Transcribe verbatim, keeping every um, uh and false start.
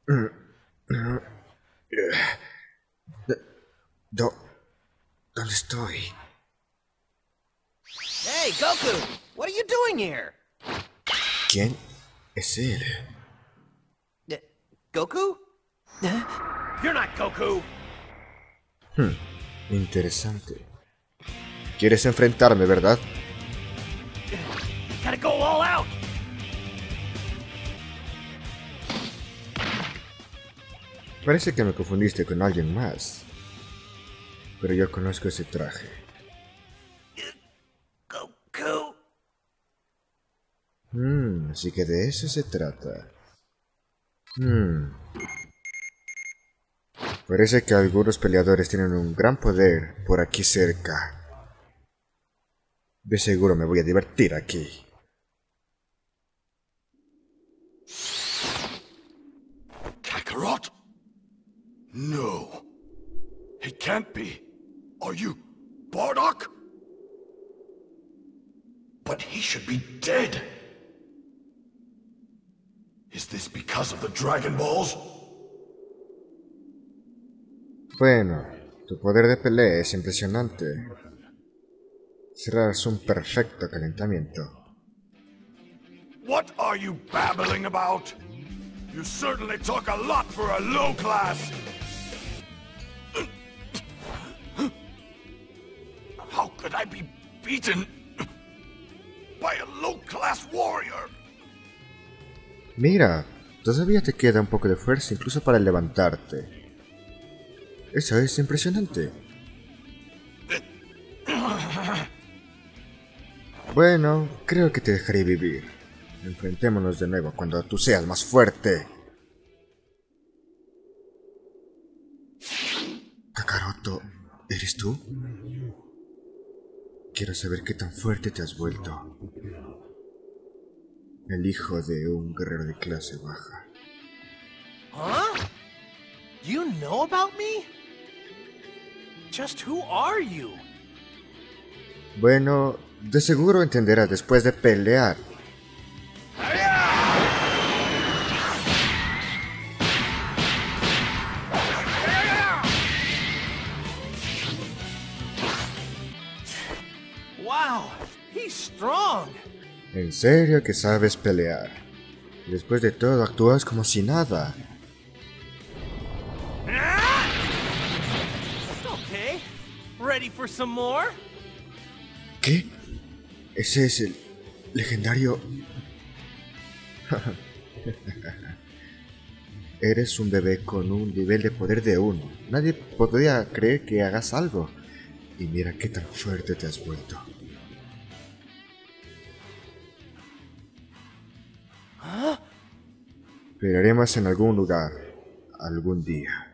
Do, ¿Dónde estoy? Hey, Goku! What are you doing here? ¿Quién es él? Uh, Goku? You're not Goku! Hmm, interesante. ¿Quieres enfrentarme, verdad? Gotta go all out! Parece que me confundiste con alguien más. Pero yo conozco ese traje. Goku... Hmm, así que de eso se trata. Hmm. Parece que algunos peleadores tienen un gran poder por aquí cerca. De seguro me voy a divertir aquí. Kakarot? No. It can't be. Are you Bardock? But he should be dead. Is this because of the Dragon Balls? Bueno, tu poder de pelea es impresionante. Serás un perfecto calentamiento. What are you babbling about? You certainly talk a lot for a low class. How could I be beaten by a low class warrior? Mira, todavía te queda un poco de fuerza incluso para levantarte. Eso es impresionante. Bueno, creo que te dejaré vivir. Enfrentémonos de nuevo cuando tú seas más fuerte. Kakaroto, ¿eres tú? Quiero saber qué tan fuerte te has vuelto. El hijo de un guerrero de clase baja. Huh? You know about me? Just who are you? Bueno, de seguro entenderás después de pelear. Wow, he's strong. En serio que sabes pelear. Después de todo actúas como si nada. Okay, ready for some more? ¿Qué? Ese es el legendario... Eres un bebé con un nivel de poder de uno. Nadie podría creer que hagas algo. Y mira qué tan fuerte te has vuelto. ¿Ah? Pelearemos en algún lugar, algún día.